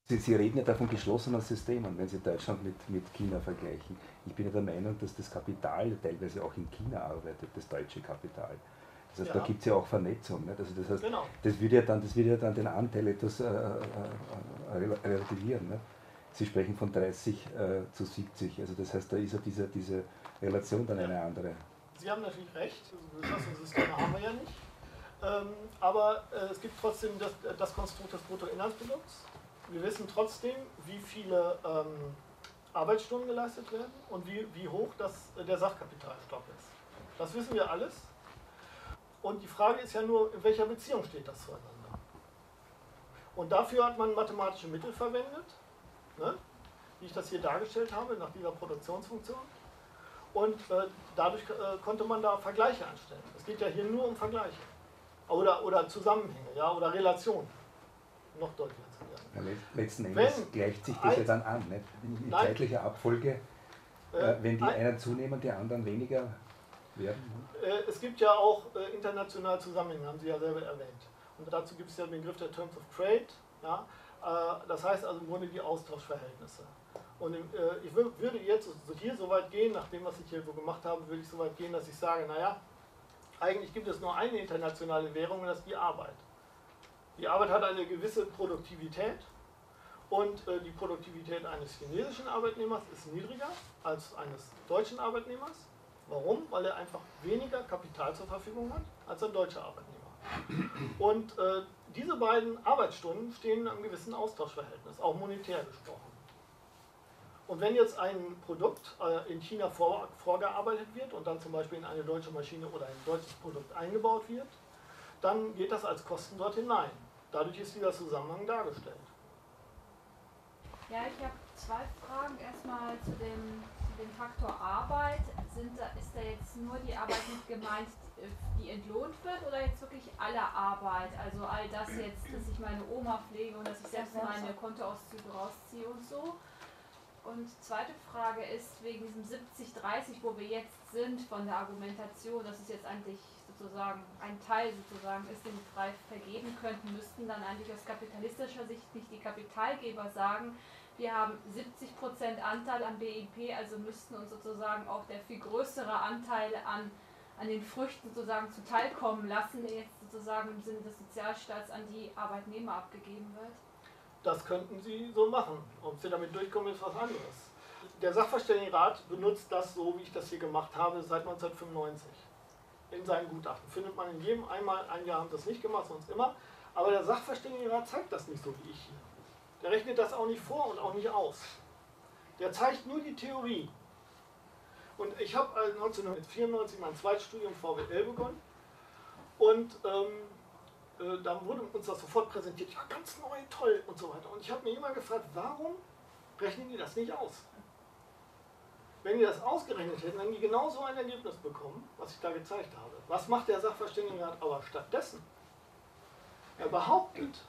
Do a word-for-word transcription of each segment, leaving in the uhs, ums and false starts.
Sie, Sie reden ja da von geschlossenen Systemen, wenn Sie Deutschland mit, mit China vergleichen. Ich bin ja der Meinung, dass das Kapital teilweise auch in China arbeitet, das deutsche Kapital. Das heißt, ja. Da gibt es ja auch Vernetzung. Nicht? Also das heißt, genau. das, würde ja dann, das würde ja dann den Anteil etwas äh, äh, relativieren. Nicht? Sie sprechen von dreißig äh, zu siebzig. Also das heißt, da ist ja diese, diese Relation dann ja. eine andere. Sie haben natürlich recht, Geschlossene haben wir ja nicht. Ähm, aber äh, es gibt trotzdem das, das Konstrukt des Bruttoinlandsprodukts. Wir wissen trotzdem, wie viele ähm, Arbeitsstunden geleistet werden und wie, wie hoch das, äh, der Sachkapitalstock ist. Das wissen wir alles. Und die Frage ist ja nur, in welcher Beziehung steht das zueinander? Und dafür hat man mathematische Mittel verwendet, ne, wie ich das hier dargestellt habe, nach dieser Produktionsfunktion. Und äh, dadurch äh, konnte man da Vergleiche anstellen. Es geht ja hier nur um Vergleiche. Oder, oder Zusammenhänge, ja, oder Relationen. Noch deutlicher zu werden. Ja, letzten Endes wenn gleicht sich das ja dann an, nicht? In nein, zeitlicher Abfolge, äh, wenn die ein, einen zunehmen, die anderen weniger werden. Äh, es gibt ja auch äh, international Zusammenhänge, haben Sie ja selber erwähnt. Und dazu gibt es ja den Begriff der Terms of Trade. Ja? Äh, das heißt also im Grunde die Austauschverhältnisse. Und im, äh, ich würde jetzt hier so weit gehen, nach dem, was ich hier so gemacht habe, würde ich so weit gehen, dass ich sage, naja, eigentlich gibt es nur eine internationale Währung und das ist die Arbeit. Die Arbeit hat eine gewisse Produktivität und äh, die Produktivität eines chinesischen Arbeitnehmers ist niedriger als eines deutschen Arbeitnehmers. Warum? Weil er einfach weniger Kapital zur Verfügung hat als ein deutscher Arbeitnehmer. Und äh, diese beiden Arbeitsstunden stehen in einem gewissen Austauschverhältnis, auch monetär gesprochen. Und wenn jetzt ein Produkt äh, in China vor, vorgearbeitet wird und dann zum Beispiel in eine deutsche Maschine oder ein deutsches Produkt eingebaut wird, dann geht das als Kosten dort hinein. Dadurch ist dieser Zusammenhang dargestellt. Ja, ich habe zwei Fragen. Erstmal zu dem, zu dem Faktor Arbeit. Sind da, ist da jetzt nur die Arbeit mit gemeint, die entlohnt wird, oder jetzt wirklich alle Arbeit? Also all das jetzt, dass ich meine Oma pflege und dass ich selbst meine Kontoauszüge rausziehe und so. Und zweite Frage ist wegen diesem siebzig dreißig, wo wir jetzt sind von der Argumentation, dass es jetzt eigentlich sozusagen ein Teil sozusagen ist, den wir frei vergeben könnten, müssten dann eigentlich aus kapitalistischer Sicht nicht die Kapitalgeber sagen, wir haben siebzig Prozent Anteil am B I P, also müssten uns sozusagen auch der viel größere Anteil an, an den Früchten sozusagen zuteilkommen lassen, der jetzt sozusagen im Sinne des Sozialstaats an die Arbeitnehmer abgegeben wird? Das könnten Sie so machen. Ob Sie damit durchkommen, ist was anderes. Der Sachverständigenrat benutzt das so, wie ich das hier gemacht habe, seit neunzehnhundertfünfundneunzig. In seinen Gutachten. Findet man in jedem, einmal, ein Jahr haben das nicht gemacht, sonst immer. Aber der Sachverständigenrat zeigt das nicht so wie ich hier. Der rechnet das auch nicht vor und auch nicht aus. Der zeigt nur die Theorie. Und ich habe neunzehnhundertvierundneunzig mein Zweitstudium V W L begonnen. Und ähm, äh, dann wurde uns das sofort präsentiert. Ja, ganz neu, toll und so weiter. Und ich habe mir immer gefragt, warum rechnen die das nicht aus? Wenn die das ausgerechnet hätten, dann die genau so ein Ergebnis bekommen, was ich da gezeigt habe. Was macht der Sachverständigenrat aber stattdessen? Er behauptet,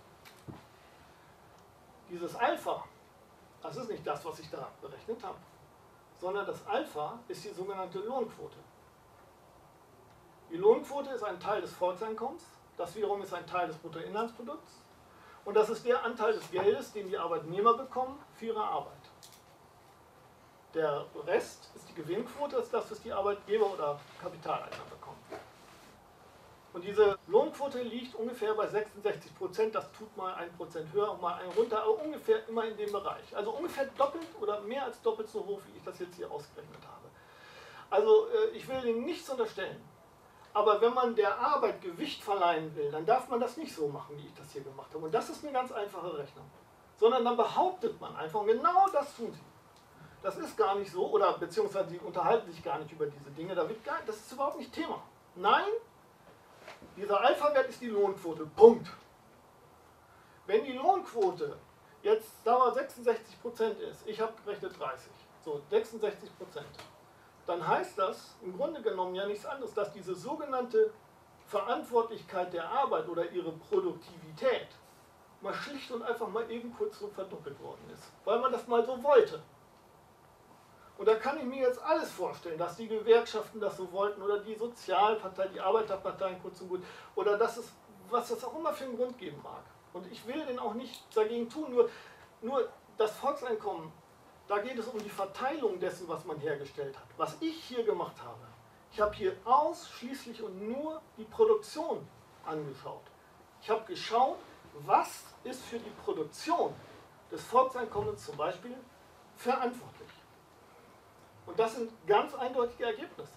dieses Alpha, das ist nicht das, was ich da berechnet habe, sondern das Alpha ist die sogenannte Lohnquote. Die Lohnquote ist ein Teil des Volkseinkommens, das wiederum ist ein Teil des Bruttoinlandsprodukts und das ist der Anteil des Geldes, den die Arbeitnehmer bekommen für ihre Arbeit. Der Rest ist die Gewinnquote, das ist das, was die Arbeitgeber oder Kapitaleigner bekommen. Und diese Lohnquote liegt ungefähr bei sechsundsechzig Prozent, das tut mal ein Prozent höher und mal ein runter, aber ungefähr immer in dem Bereich. Also ungefähr doppelt oder mehr als doppelt so hoch, wie ich das jetzt hier ausgerechnet habe. Also ich will Ihnen nichts unterstellen, aber wenn man der Arbeit Gewicht verleihen will, dann darf man das nicht so machen, wie ich das hier gemacht habe. Und das ist eine ganz einfache Rechnung. Sondern dann behauptet man einfach, und genau das tun sie. Das ist gar nicht so, oder beziehungsweise sie unterhalten sich gar nicht über diese Dinge, da wird gar, das ist überhaupt nicht Thema. Nein, dieser Alpha-Wert ist die Lohnquote, Punkt. Wenn die Lohnquote jetzt, sagen wir, sechsundsechzig Prozent ist, ich habe gerechnet dreißig, so sechsundsechzig Prozent, dann heißt das im Grunde genommen ja nichts anderes, dass diese sogenannte Verantwortlichkeit der Arbeit oder ihre Produktivität mal schlicht und einfach mal eben kurz so verdoppelt worden ist, weil man das mal so wollte. Und da kann ich mir jetzt alles vorstellen, dass die Gewerkschaften das so wollten oder die Sozialpartei, die Arbeiterparteien kurz und gut, oder dass es, was das auch immer für einen Grund geben mag. Und ich will den auch nichts dagegen tun, nur nur das Volkseinkommen, da geht es um die Verteilung dessen, was man hergestellt hat. Was ich hier gemacht habe, ich habe hier ausschließlich und nur die Produktion angeschaut. Ich habe geschaut, was ist für die Produktion des Volkseinkommens zum Beispiel verantwortlich. Und das sind ganz eindeutige Ergebnisse.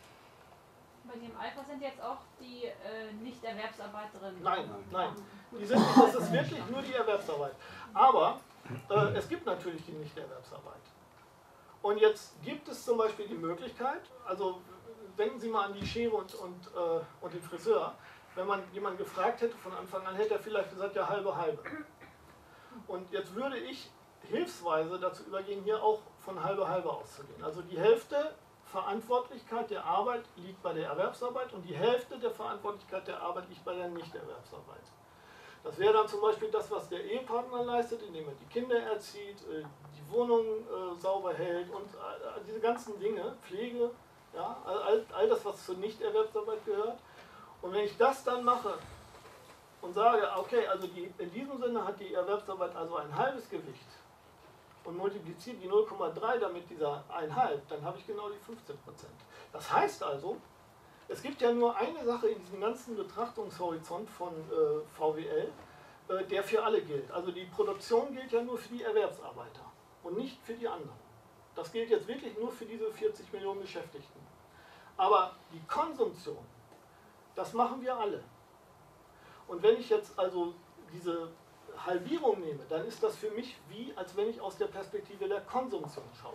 Bei dem Alpha sind jetzt auch die äh, Nicht-Erwerbsarbeit drin? Nein, nein. Die sind nicht, das ist wirklich nur die Erwerbsarbeit. Aber äh, es gibt natürlich die Nicht-Erwerbsarbeit. Und jetzt gibt es zum Beispiel die Möglichkeit, also denken Sie mal an die Schere und, und, äh, und den Friseur, wenn man jemanden gefragt hätte von Anfang an, hätte er vielleicht gesagt, ja halbe, halbe. Und jetzt würde ich hilfsweise dazu übergehen, hier auch von halbe, halbe auszugehen. Also die Hälfte Verantwortlichkeit der Arbeit liegt bei der Erwerbsarbeit und die Hälfte der Verantwortlichkeit der Arbeit liegt bei der Nichterwerbsarbeit. Das wäre dann zum Beispiel das, was der Ehepartner leistet, indem er die Kinder erzieht, die Wohnung sauber hält und diese ganzen Dinge, Pflege, ja, all, all das, was zur Nichterwerbsarbeit gehört. Und wenn ich das dann mache und sage, okay, also die, in diesem Sinne hat die Erwerbsarbeit also ein halbes Gewicht, und multipliziert die null Komma drei damit dieser einhalb, dann habe ich genau die fünfzehn Prozent. Das heißt also, es gibt ja nur eine Sache in diesem ganzen Betrachtungshorizont von äh, V W L, äh, der für alle gilt. Also die Produktion gilt ja nur für die Erwerbsarbeiter und nicht für die anderen. Das gilt jetzt wirklich nur für diese vierzig Millionen Beschäftigten. Aber die Konsumtion, das machen wir alle. Und wenn ich jetzt also diese Halbierung nehme, dann ist das für mich wie, als wenn ich aus der Perspektive der Konsumtion schaue.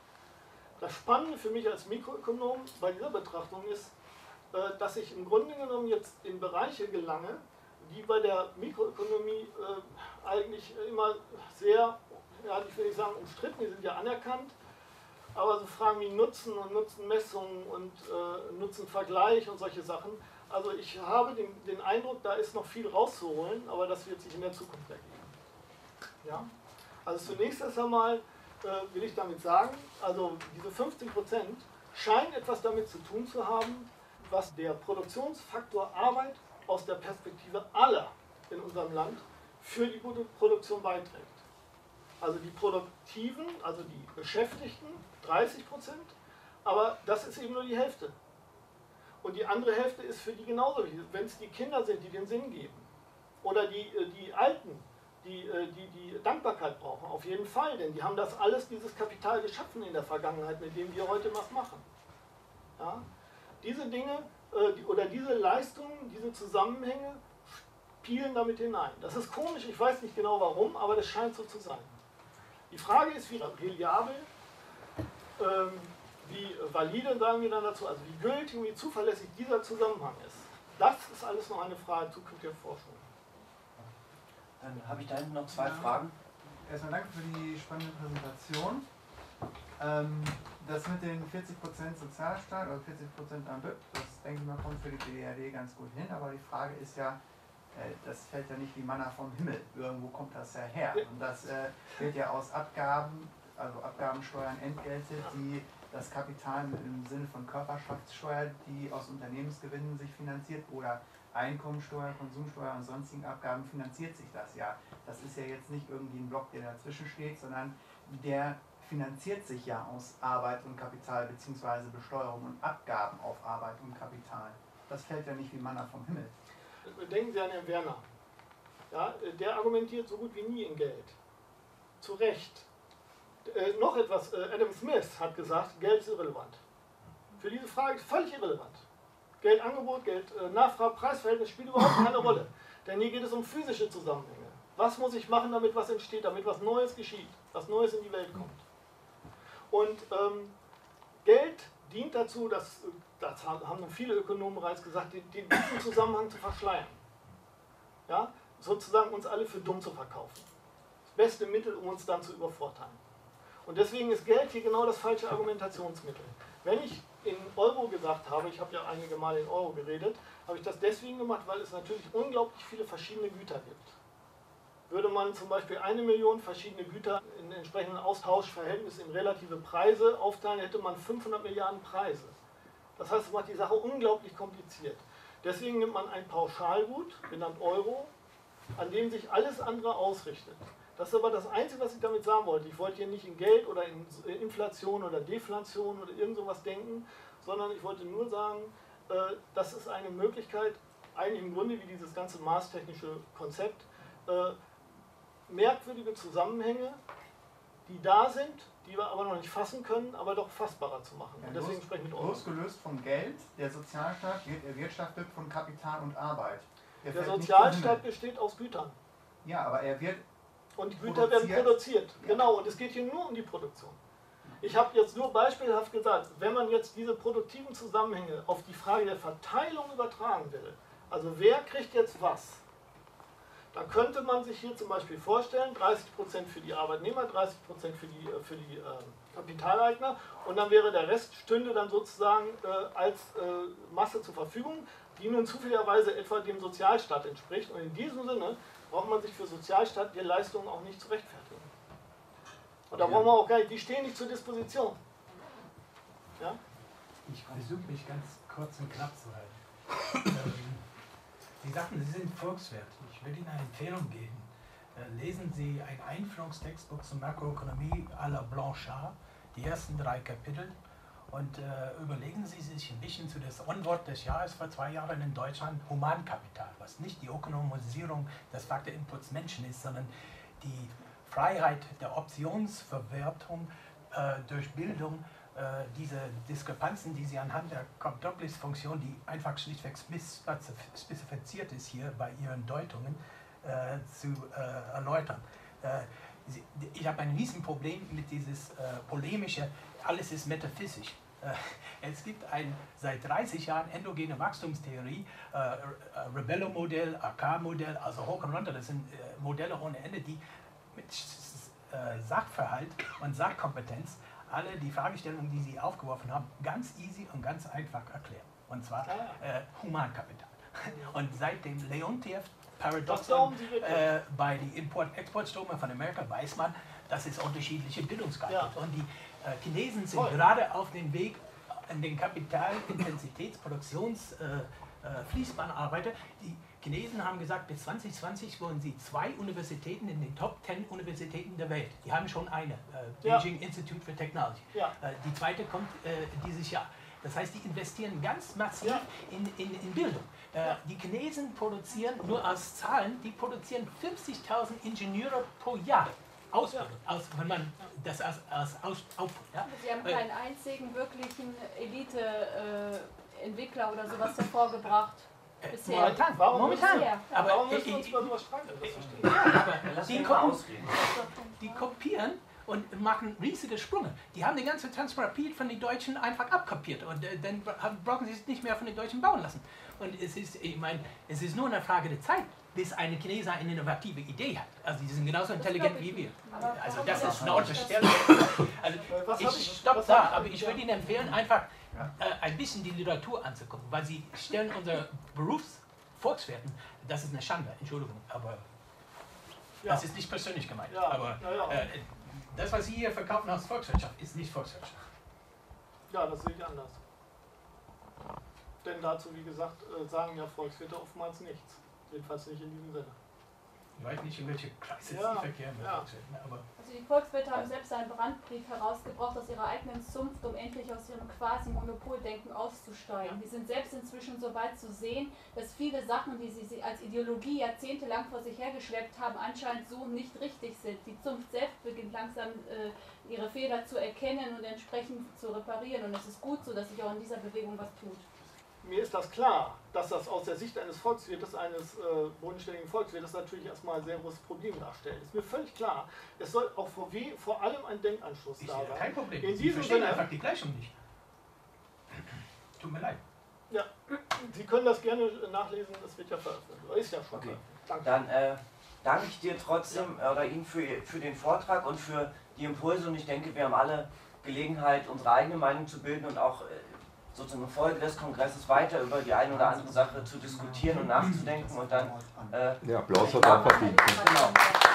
Das Spannende für mich als Mikroökonom bei dieser Betrachtung ist, dass ich im Grunde genommen jetzt in Bereiche gelange, die bei der Mikroökonomie eigentlich immer sehr, ja, ich will nicht sagen umstritten, die sind ja anerkannt, aber so Fragen wie Nutzen und Nutzenmessung und Nutzenvergleich und solche Sachen, also ich habe den, den Eindruck, da ist noch viel rauszuholen, aber das wird sich in der Zukunft ergeben. Ja? Also zunächst erst einmal äh, will ich damit sagen, also diese fünfzehn Prozent scheinen etwas damit zu tun zu haben, was der Produktionsfaktor Arbeit aus der Perspektive aller in unserem Land für die gute Produktion beiträgt. Also die Produktiven, also die Beschäftigten, dreißig Prozent, aber das ist eben nur die Hälfte. Und die andere Hälfte ist für die genauso wichtig, wenn es die Kinder sind, die den Sinn geben. Oder die, die Alten, die, die die Dankbarkeit brauchen. Auf jeden Fall, denn die haben das alles, dieses Kapital geschaffen in der Vergangenheit, mit dem wir heute was machen. Ja? Diese Dinge oder diese Leistungen, diese Zusammenhänge spielen damit hinein. Das ist komisch, ich weiß nicht genau warum, aber das scheint so zu sein. Die Frage ist, wie reliabel, ähm, wie valide, sagen wir dann dazu, also wie gültig und wie zuverlässig dieser Zusammenhang ist. Das ist alles noch eine Frage zukünftiger Forschung. Dann habe ich da hinten noch zwei ja. Fragen. Erstmal danke für die spannende Präsentation. Ähm, das mit den vierzig Prozent Sozialstaat oder vierzig Prozent am B I P, das denke ich mal kommt für die B D R D ganz gut hin, aber die Frage ist ja, äh, das fällt ja nicht wie Manna vom Himmel, irgendwo kommt das ja her. Und das äh, wird ja aus Abgaben, also Abgaben, Steuern, Entgelte, die das Kapital im Sinne von Körperschaftssteuer, die aus Unternehmensgewinnen sich finanziert, oder Einkommensteuer, Konsumsteuer und sonstigen Abgaben finanziert sich das ja. Das ist ja jetzt nicht irgendwie ein Block, der dazwischen steht, sondern der finanziert sich ja aus Arbeit und Kapital bzw. Besteuerung und Abgaben auf Arbeit und Kapital. Das fällt ja nicht wie Manna vom Himmel. Denken Sie an Herrn Werner. Ja, der argumentiert so gut wie nie in Geld. Zu Recht. Äh, noch etwas, äh, Adam Smith hat gesagt, Geld ist irrelevant. Für diese Frage ist völlig irrelevant. Geldangebot, Geld, äh, Nachfrage, Preisverhältnis spielt überhaupt keine Rolle. Denn hier geht es um physische Zusammenhänge. Was muss ich machen, damit was entsteht, damit was Neues geschieht, was Neues in die Welt kommt. Und ähm, Geld dient dazu, das, das haben viele Ökonomen bereits gesagt, den, den diesen Zusammenhang zu verschleiern. Ja? Sozusagen uns alle für dumm zu verkaufen. Das beste Mittel, um uns dann zu übervorteilen. Und deswegen ist Geld hier genau das falsche Argumentationsmittel. Wenn ich in Euro gesagt habe, ich habe ja einige Mal in Euro geredet, habe ich das deswegen gemacht, weil es natürlich unglaublich viele verschiedene Güter gibt. Würde man zum Beispiel eine Million verschiedene Güter in entsprechenden Austauschverhältnissen in relative Preise aufteilen, hätte man fünfhundert Milliarden Preise. Das heißt, es macht die Sache unglaublich kompliziert. Deswegen nimmt man ein Pauschalgut, genannt Euro, an dem sich alles andere ausrichtet. Das ist aber das Einzige, was ich damit sagen wollte. Ich wollte hier nicht in Geld oder in Inflation oder Deflation oder irgend sowas denken, sondern ich wollte nur sagen, äh, das ist eine Möglichkeit, eigentlich im Grunde wie dieses ganze maßtechnische Konzept, äh, merkwürdige Zusammenhänge, die da sind, die wir aber noch nicht fassen können, aber doch fassbarer zu machen. Ja, und deswegen los, spreche ich mit euch. Losgelöst vom Geld, der Sozialstaat wird erwirtschaftet von Kapital und Arbeit. Der, Der fällt nicht Sozialstaat vom besteht aus Gütern. Himmel. Ja, aber er wird Und die Güter werden produziert. Ja. Genau, und es geht hier nur um die Produktion. Ich habe jetzt nur beispielhaft gesagt, wenn man jetzt diese produktiven Zusammenhänge auf die Frage der Verteilung übertragen will, also wer kriegt jetzt was, dann könnte man sich hier zum Beispiel vorstellen, dreißig Prozent für die Arbeitnehmer, dreißig Prozent für die, für die äh, Kapitaleigner und dann wäre der Rest, stünde dann sozusagen äh, als äh, Masse zur Verfügung, die nun zufälligerweise etwa dem Sozialstaat entspricht. Und in diesem Sinne braucht man sich für sozialstaatliche Leistungen auch nicht zu rechtfertigen. Und da brauchen wir auch gar nicht, die stehen nicht zur Disposition. Ja? Ich versuche mich ganz kurz und knapp zu halten. ähm, Sie sagten, Sie sind Volkswirt. Ich würde Ihnen eine Empfehlung geben. Äh, lesen Sie ein Einführungstextbuch zur Makroökonomie à la Blanchard, die ersten drei Kapitel, und äh, überlegen Sie sich ein bisschen zu das Unwort des Jahres vor zwei Jahren in Deutschland, Humankapital, was nicht die Ökonomisierung des Faktorinputs Menschen ist, sondern die Freiheit der Optionsverwertung äh, durch Bildung, äh, diese Diskrepanzen, die Sie anhand der Cobb-Douglas-Funktion, die einfach schlichtweg spezifiziert ist hier bei Ihren Deutungen, äh, zu äh, erläutern. Äh, Sie, ich habe ein Riesenproblem mit dieses äh, polemische, alles ist metaphysisch. Äh, es gibt ein seit dreißig Jahren endogene Wachstumstheorie, äh, Rebello-Modell, A K-Modell, also hoch und runter, das sind äh, Modelle ohne Ende, die mit äh, Sachverhalt und Sachkompetenz alle die Fragestellungen, die Sie aufgeworfen haben, ganz easy und ganz einfach erklären. Und zwar äh, Humankapital. Und seit dem Leontief-Paradoxon äh, bei den Import-Export-Strömen von Amerika weiß man, dass es unterschiedliche Bildungsgrade gibt. Ja. Und die äh, Chinesen sind Voll. gerade auf dem Weg in den Kapitalintensitätsproduktions- äh, äh, Fließbandarbeiter. Die Chinesen haben gesagt, bis zwanzig zwanzig wollen sie zwei Universitäten in den Top zehn Universitäten der Welt. Die haben schon eine, äh, Beijing ja. Institute for Technology. Ja. Äh, die zweite kommt äh, dieses Jahr. Das heißt, die investieren ganz massiv ja. in, in, in Bildung. Äh, ja. Die Chinesen produzieren, nur aus Zahlen, die produzieren fünfzigtausend Ingenieure pro Jahr. Ausbildung, ja. aus, wenn man das als, als aus, Output. Ja. Sie haben keinen einzigen wirklichen Elite-Entwickler oder sowas hervorgebracht. Bisher. Momentan, warum Momentan. Aber warum müssen wir uns über sowas streiten? Die, ko die kopieren und machen riesige Sprünge. Die haben die ganze Transrapid von den Deutschen einfach abkopiert und äh, dann brauchen sie es nicht mehr von den Deutschen bauen lassen. Und es ist, ich meine, es ist nur eine Frage der Zeit, bis eine Chinese eine innovative Idee hat. Also die sind genauso intelligent wie wir. Also das ist eine Unterstellung. Also ich stopp da, aber ich würde Ihnen empfehlen, einfach äh, ein bisschen die Literatur anzugucken, weil Sie stellen unsere Berufsvolkswerten, das ist eine Schande, Entschuldigung, aber ja. das ist nicht persönlich gemeint. Ja. Aber äh, das, was Sie hier verkaufen als Volkswirtschaft, ist nicht Volkswirtschaft. Ja, das sehe ich anders. Denn dazu, wie gesagt, sagen ja Volkswirte oftmals nichts. Jedenfalls nicht in diesem Sinne. Ich weiß nicht, in welche Kreise ja, Sie verkehren mit ja. Volkswirten. Aber also die Volkswirte haben selbst einen Brandbrief herausgebracht aus ihrer eigenen Zunft, um endlich aus ihrem Quasi-Monopoldenken auszusteigen. Ja. Die sind selbst inzwischen so weit zu sehen, dass viele Sachen, die sie als Ideologie jahrzehntelang vor sich hergeschleppt haben, anscheinend so nicht richtig sind. Die Zunft selbst beginnt langsam äh, ihre Fehler zu erkennen und entsprechend zu reparieren. Und es ist gut so, dass sich auch in dieser Bewegung was tut. Mir ist das klar, dass das aus der Sicht eines Volkswirtes, eines äh, bodenständigen Volkswirtes natürlich erstmal ein sehr großes Problem darstellt. Ist mir völlig klar. Es soll auch vor, wie, vor allem ein Denkanschluss ich da sein. Kein Problem. In Sie diesem verstehen Sinne, einfach die Gleichung nicht. Tut mir leid. Ja, Sie können das gerne nachlesen, das wird ja veröffentlicht. Ist ja schon okay. Danke. Dann äh, danke ich dir trotzdem ja. oder Ihnen für, für den Vortrag und für die Impulse. Und ich denke, wir haben alle Gelegenheit, unsere eigene Meinung zu bilden und auch äh, sozusagen in Folge des Kongresses weiter über die eine oder andere Sache zu diskutieren und nachzudenken und dann... Äh, ja, Applaus hat auch verdient. Genau.